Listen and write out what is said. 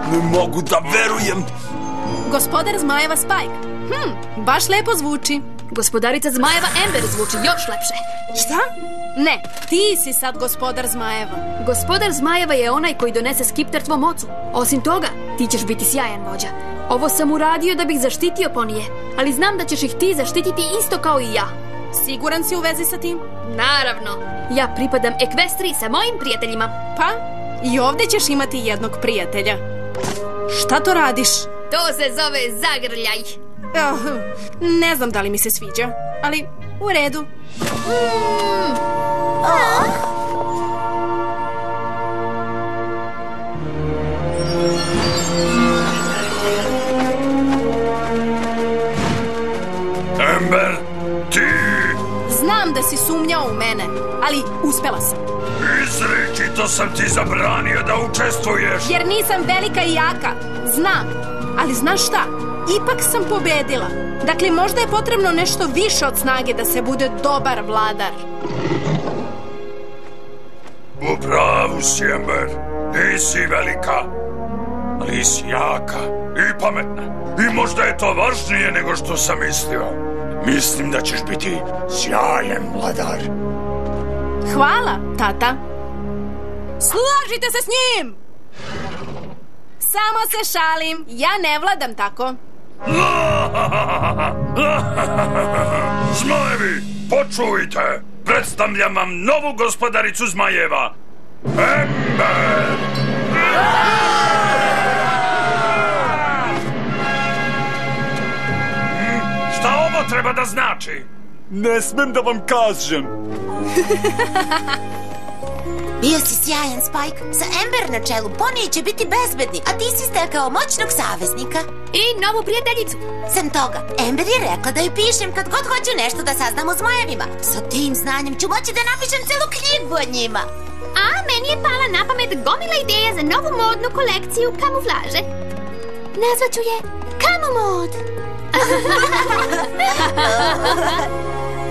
Ne mogu da verujem. Gospodar zmajeva Spike. Baš lepo zvuči. Gospodarica zmajeva Amber zvuči još lepše. Šta? Ne, ti si sad gospodar zmajeva. Gospodar zmajeva je onaj koji donese skiptar tvom ocu. Osim toga, ti ćeš biti sjajan vođa. Ovo sam uradio da bih zaštitio ponije, ali znam da ćeš ih ti zaštititi isto kao i ja. Siguran si u vezi sa tim? Naravno. Ja pripadam Ekvestriji sa mojim prijateljima. Pa, i ovdje ćeš imati jednog prijatelja. Šta to radiš? To se zove zagrljaj. Ne znam da li mi se sviđa, ali u redu. Amber, ti... Znam da si sumnjao u mene, ali uspela sam. Izričito sam ti zabranio da učestvuješ. Jer nisam velika i jaka, znam. Ali znaš šta? Ipak sam pobedila. Dakle, možda je potrebno nešto više od snage da se bude dobar vladar. U pravu si, Amber. Nisi velika, ali si jaka i pametna. I možda je to važnije nego što sam mislio. Mislim da ćeš biti sjajan vladar. Hvala, tata. Složite se s njim! Samo se šalim, ja ne vladam tako. Zmajevi, počujte! Predstavljam vam novu gospodaricu zmajeva, Amber! Šta ovo treba da znači? Ne smem da vam kažem. Bio si sjajan, Spike. Sa Amber na čelu poniji će biti bezbedni, a ti si stekao moćnog saveznika. I novu prijateljicu. Sem toga, Amber je rekla da joj pišem kad god hoću nešto da saznam o zmajevima. Sa tim znanjem ću moći da napišem celu knjigu o njima. A meni je pala na pamet gomila ideja za novu modnu kolekciju kamuflaže. Nazvaću je Kamomod.